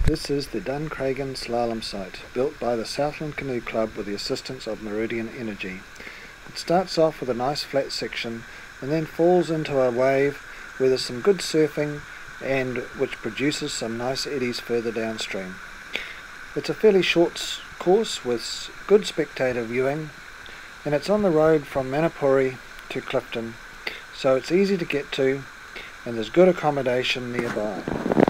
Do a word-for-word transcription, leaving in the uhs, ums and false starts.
This is the Duncraigen Slalom site, built by the Southland Canoe Club with the assistance of Meridian Energy. It starts off with a nice flat section and then falls into a wave where there's some good surfing and which produces some nice eddies further downstream. It's a fairly short course with good spectator viewing, and it's on the road from Manapouri to Clifton, so it's easy to get to and there's good accommodation nearby.